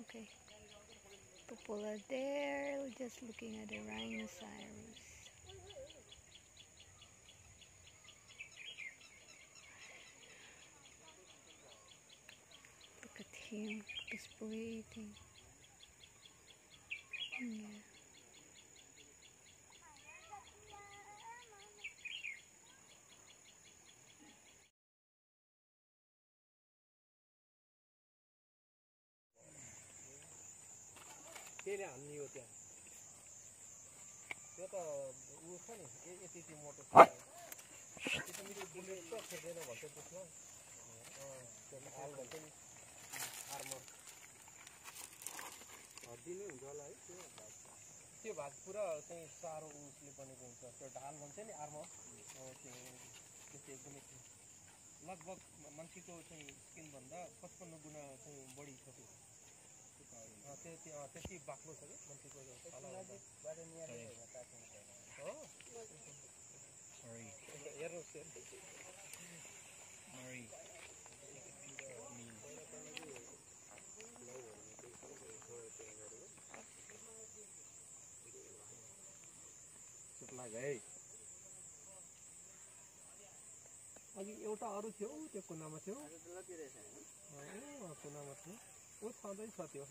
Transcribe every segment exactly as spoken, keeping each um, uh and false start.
Okay. People are there just looking at the rhinoceros. Look at him, he's breathing. Yeah. त्यसले हान्ने हो त्यहाँ त्यो त उ छ नि यति यति मोटो छ त्यो मेरो बुलेट त खेल्दैन भन्छ त्यसमा त्यो हाल भन्छ नि आर्मर हड्डी नै हुन्छ होला है त्यो भाग त्यो भाग पुरा चाहिँ साह्रो उसले बनेको हुन्छ त्यो ढाल भन्छ नि आर्मर त्यो त्यस्तो एकदमै लगभग मान्छेको चाहिँ स्किनभन्दा पचपन्न गुणा चाहिँ बढी छ त्यो त्यति त्यति बाक्लो छ कि मान्छेको हेर्नुहोस् है अघि एउटा अरू थियो त्यो कुनामा थियो कुनामा थियो ऊ छँदैछ त्यो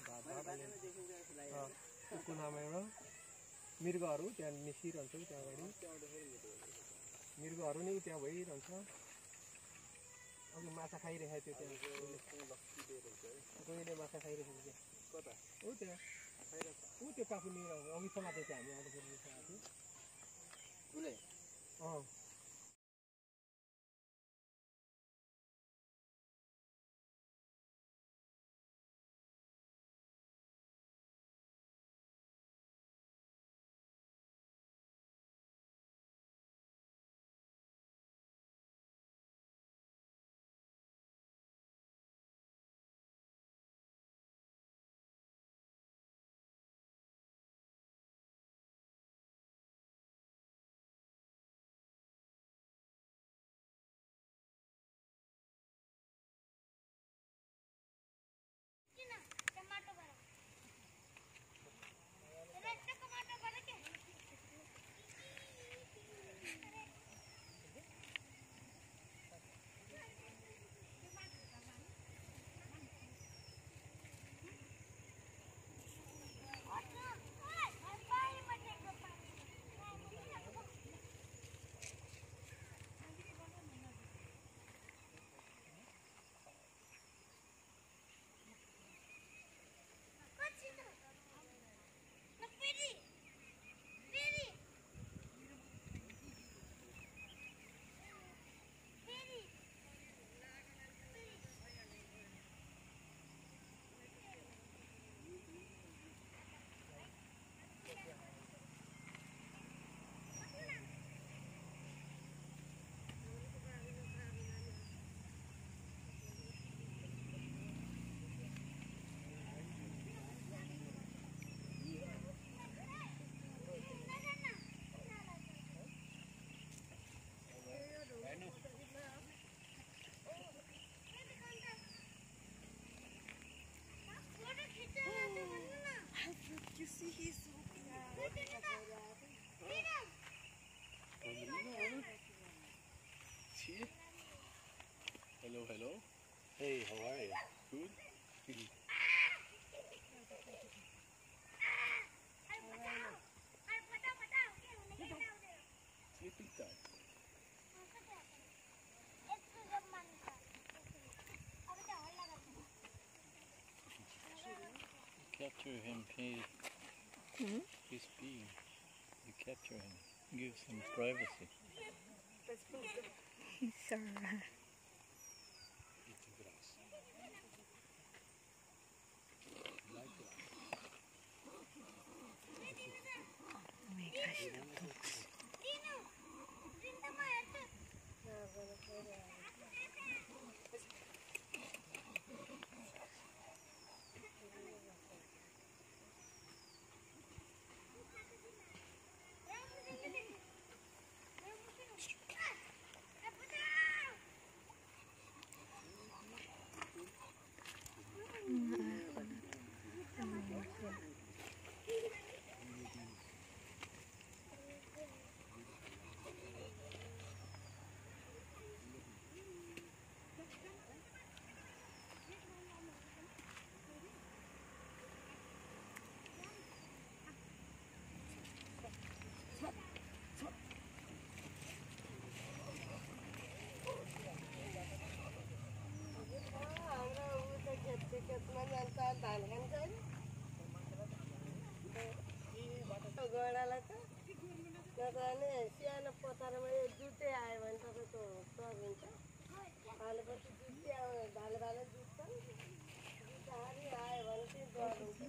त्यो कुनामा एउटा मृगहरू त्यहाँ निस्किरहन्छ त्यहाँ अगाडि मृगहरू नै त्यहाँ भइरहन्छ अघि माछा खाइरहेको थियो त्यहाँ कोहीले माछा खाइरहेको थियो कता ऊ त्यहाँ ऊ त्यो काफुनी अघि समातेको थियो हामी आउँदाखेरि उसले अँ You see, he's so Hello, hello. Hey, how are you? Good? Sleeping time. Capture him, he, Hmm? he's peeing. You capture him, give some privacy. He's alright. Eating grass. Like grass. Oh my gosh, the dogs. धान खान्छ होइन गोडालाई त नत्र भने सानो पथरमा यो जुते आयो भने तपाईँको सर हुन्छ हालेपछि जुते आयो भाले भाले जुत्छन् जुत्ताहारी आयो भने चाहिँ डर हुन्छ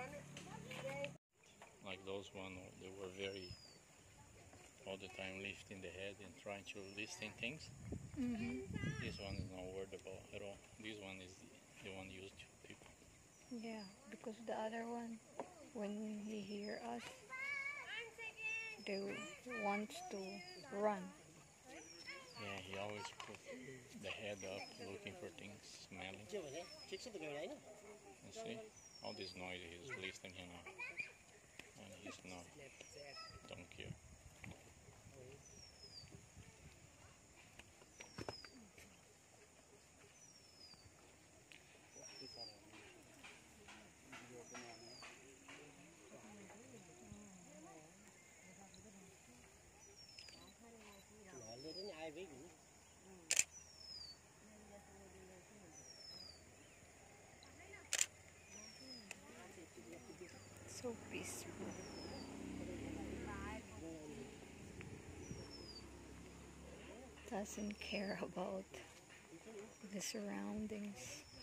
Like those one, they were very all the time lifting the head and trying to listen things. Mm-hmm. This one is not worried about at all. This one is the, the one used to people. Yeah, because the other one, when he hear us, they want to run. Yeah, he always put the head up, looking for things, smelling. You see, all this noise he's listening now, and he's not. Don't care. So peaceful. Doesn't care about the surroundings.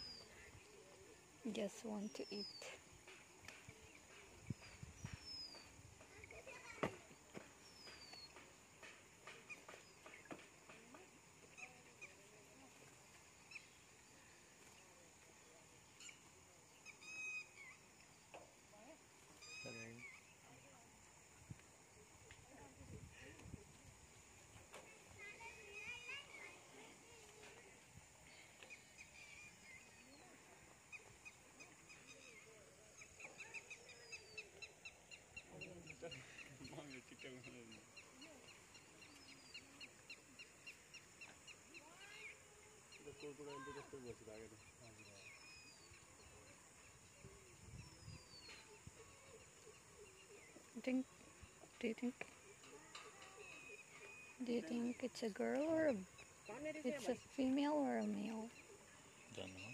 Just want to eat. I think. Do you think? Do you think it's a girl or a, it's a female or a male? Don't know.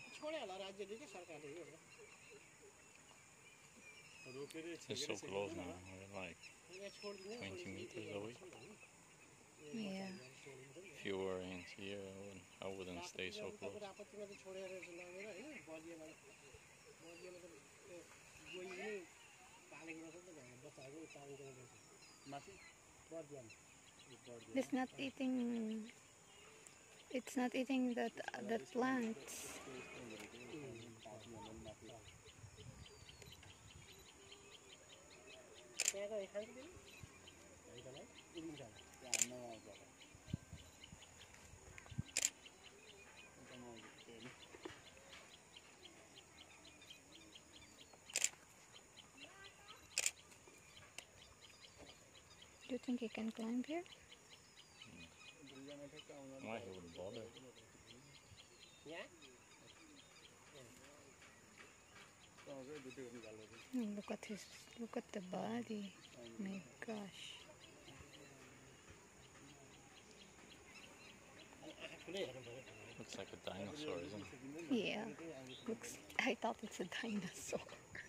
It's so close now. We're like twenty meters away. Yeah. If you were in here, I wouldn't, I wouldn't stay so close. It's not eating. It's not eating that the plants. Do you think he can climb here? Why he would bother? Oh, look at his. Look at the body. My gosh. Looks like a dinosaur, isn't it? Yeah. Looks. I thought it's a dinosaur.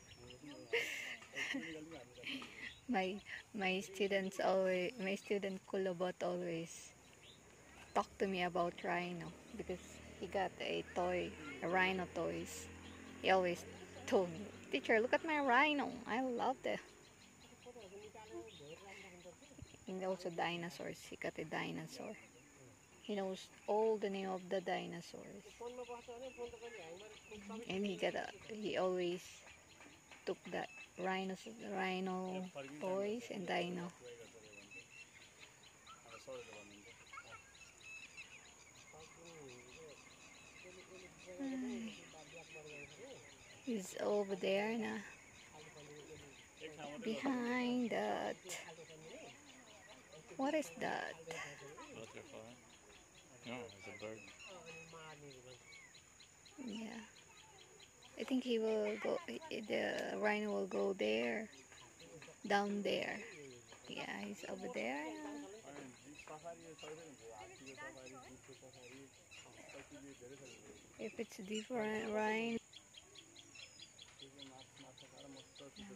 my my students always. My student Kulobot always talk to me about Rhino because he got a toy, a Rhino toys. He always told me, "Teacher, look at my Rhino. I love it." And also dinosaurs. He got a dinosaur. He knows all the name of the dinosaurs. And he got a, he always took the rhino, rhino toys and dino. Ay. He's over there now. Behind that. What is that? Butterfly? No, it's a bird. Yeah. I think he will go, the rhino will go there. Down there. Yeah, he's over there now. If it's a different rhino.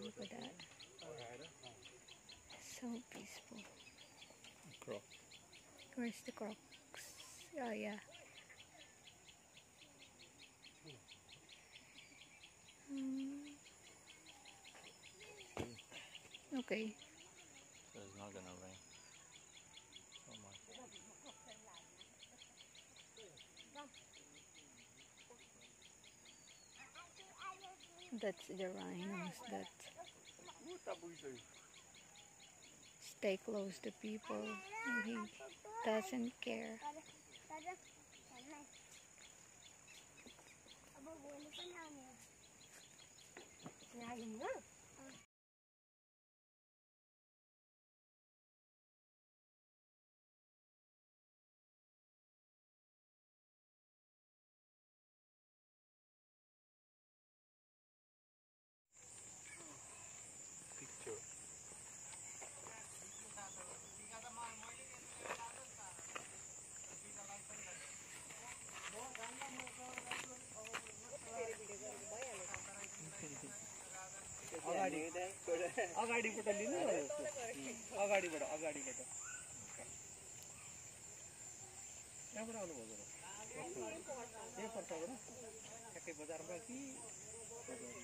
look at that. So peaceful. Croc. Where's the crocs? Oh yeah. Mm. Okay. So it's not gonna rain so much. That's the rhinos that stay close to people. He doesn't care. Picture. अगाडि अगाडिबाट लिनु अगाडिबाट अगाडिबाट यहाँबाट आउनुभएको यही पर्छबाट ठ्याक्कै बजारमा कि